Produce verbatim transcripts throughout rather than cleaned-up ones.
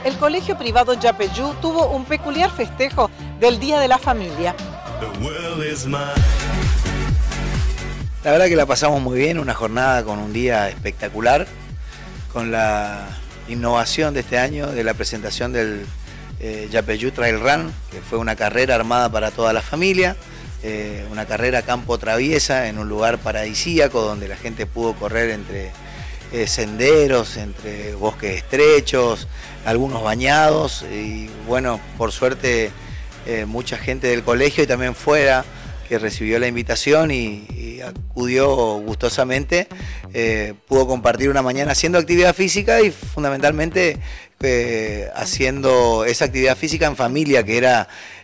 el colegio privado Yapeyú tuvo un peculiar festejo del Día de la Familia. La verdad que la pasamos muy bien, una jornada con un día espectacular, con la innovación de este año de la presentación del eh, Yapeyú Trail Run, que fue una carrera armada para toda la familia, eh, una carrera campo traviesa en un lugar paradisíaco donde la gente pudo correr entre eh, senderos, entre bosques estrechos, algunos bañados y bueno, por suerte eh, mucha gente del colegio y también fuera que recibió la invitación y, y acudió gustosamente, eh, pudo compartir una mañana haciendo actividad física y fundamentalmente eh, haciendo esa actividad física en familia, que era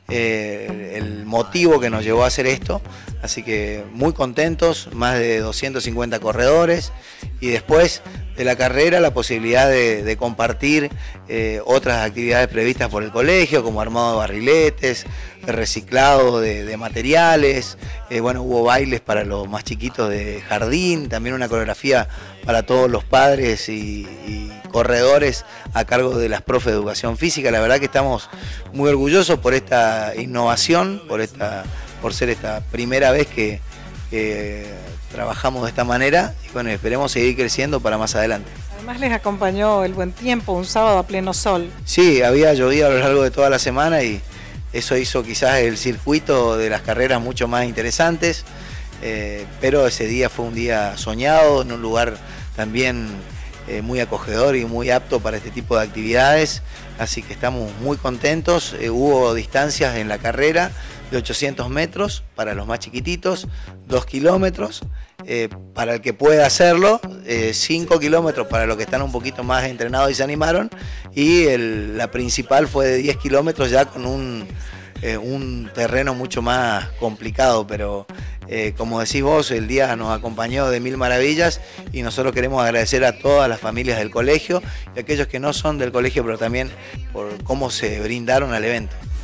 eh, el motivo que nos llevó a hacer esto. Así que muy contentos, más de doscientos cincuenta corredores y después de la carrera la posibilidad de, de compartir eh, otras actividades previstas por el colegio, como armado de barriletes, reciclado de, de materiales, eh, bueno, hubo bailes para los más chiquitos de jardín, también una coreografía para todos los padres y, y corredores a cargo de las profes de educación física. La verdad que estamos muy orgullosos por esta innovación, por esta por ser esta primera vez que, que trabajamos de esta manera y bueno, esperemos seguir creciendo para más adelante. Además les acompañó el buen tiempo, un sábado a pleno sol. Sí, había llovido a lo largo de toda la semana y eso hizo quizás el circuito de las carreras mucho más interesantes, eh, pero ese día fue un día soñado, en un lugar también eh, muy acogedor y muy apto para este tipo de actividades, así que estamos muy contentos. Eh, hubo distancias en la carrera de ochocientos metros para los más chiquititos, dos kilómetros eh, para el que pueda hacerlo, eh, cinco kilómetros para los que están un poquito más entrenados y se animaron, y el, la principal fue de diez kilómetros ya con un, eh, un terreno mucho más complicado, pero eh, como decís vos, el día nos acompañó de mil maravillas y nosotros queremos agradecer a todas las familias del colegio y a aquellos que no son del colegio, pero también por cómo se brindaron al evento.